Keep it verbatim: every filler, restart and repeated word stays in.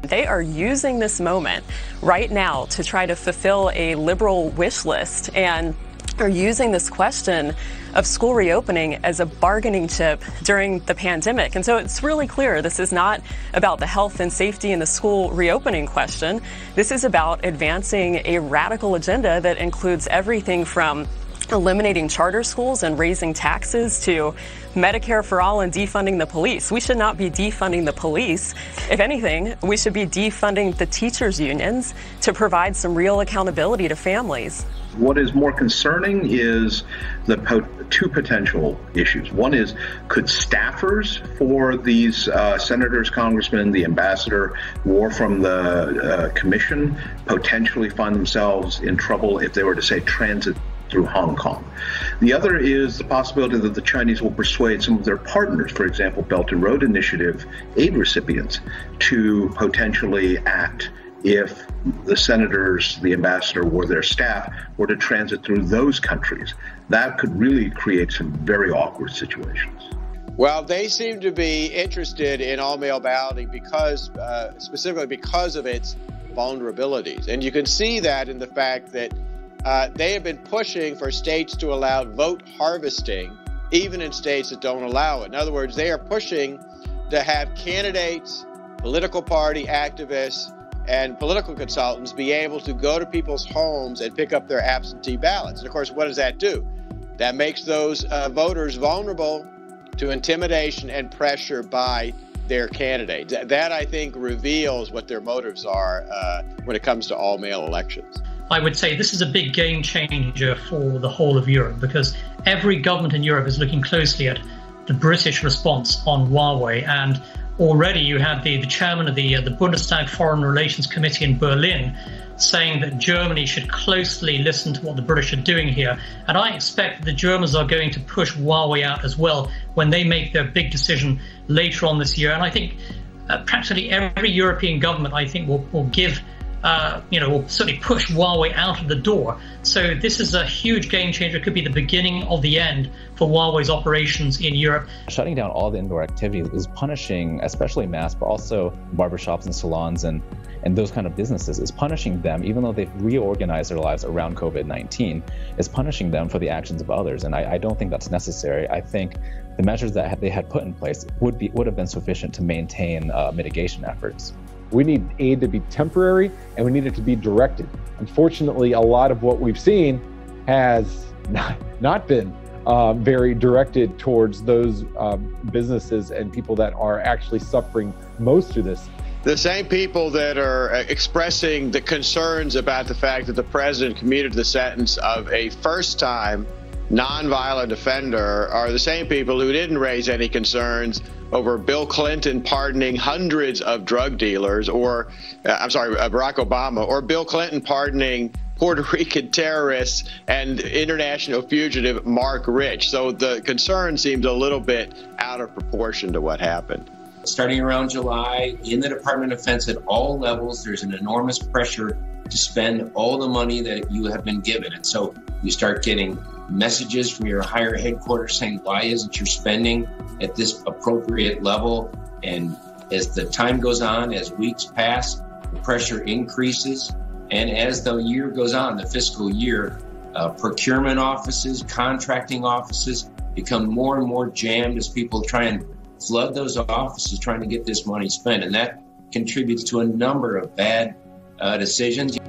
They are using this moment right now to try to fulfill a liberal wish list and are using this question of school reopening as a bargaining chip during the pandemic. And so it's really clear this is not about the health and safety in the school reopening question. This is about advancing a radical agenda that includes everything from eliminating charter schools and raising taxes to Medicare for all and defunding the police. We should not be defunding the police. If anything, we should be defunding the teachers' unions to provide some real accountability to families. What is more concerning is the po- two potential issues. One is, could staffers for these uh, senators, congressmen, the ambassador, or from the uh, commission potentially find themselves in trouble if they were to, say, transit through Hong Kong? The other is the possibility that the Chinese will persuade some of their partners, for example, Belt and Road Initiative aid recipients, to potentially act if the senators, the ambassador, or their staff were to transit through those countries. That could really create some very awkward situations. Well, they seem to be interested in all-mail balloting because, uh, specifically because of its vulnerabilities. And you can see that in the fact that uh, they have been pushing for states to allow vote harvesting, even in states that don't allow it. In other words, they are pushing to have candidates, political party activists, and political consultants be able to go to people's homes and pick up their absentee ballots. And of course, what does that do? That makes those uh, voters vulnerable to intimidation and pressure by their candidates. That, I think, reveals what their motives are uh, when it comes to all-mail elections. I would say this is a big game changer for the whole of Europe, because every government in Europe is looking closely at the British response on Huawei. And already you had the, the chairman of the, uh, the Bundestag Foreign Relations Committee in Berlin saying that Germany should closely listen to what the British are doing here. And I expect that the Germans are going to push Huawei out as well when they make their big decision later on this year. And I think uh, practically every European government, I think, will, will give Uh, you know, will certainly push Huawei out of the door. So this is a huge game changer. It could be the beginning of the end for Huawei's operations in Europe. Shutting down all the indoor activity is punishing, especially masks, but also barbershops and salons and, and those kind of businesses, is punishing them, even though they've reorganized their lives around COVID nineteen, is punishing them for the actions of others. And I, I don't think that's necessary. I think the measures that they had put in place would be would have been sufficient to maintain uh, mitigation efforts. We need aid to be temporary, and we need it to be directed. Unfortunately, a lot of what we've seen has not, not been uh, very directed towards those uh, businesses and people that are actually suffering most through this. The same people that are expressing the concerns about the fact that the president commuted the sentence of a first-time nonviolent offender are the same people who didn't raise any concerns over Bill Clinton pardoning hundreds of drug dealers, or, uh, I'm sorry, uh, Barack Obama, or Bill Clinton pardoning Puerto Rican terrorists and international fugitive Mark Rich. So the concern seems a little bit out of proportion to what happened. Starting around July, in the Department of Defense at all levels, there's an enormous pressure to spend all the money that you have been given. And so you start getting messages from your higher headquarters saying, why isn't your spending at this appropriate level? And as the time goes on, as weeks pass, the pressure increases. And as the year goes on, the fiscal year, uh, procurement offices, contracting offices become more and more jammed as people try and flood those offices trying to get this money spent. And that contributes to a number of bad uh, decisions.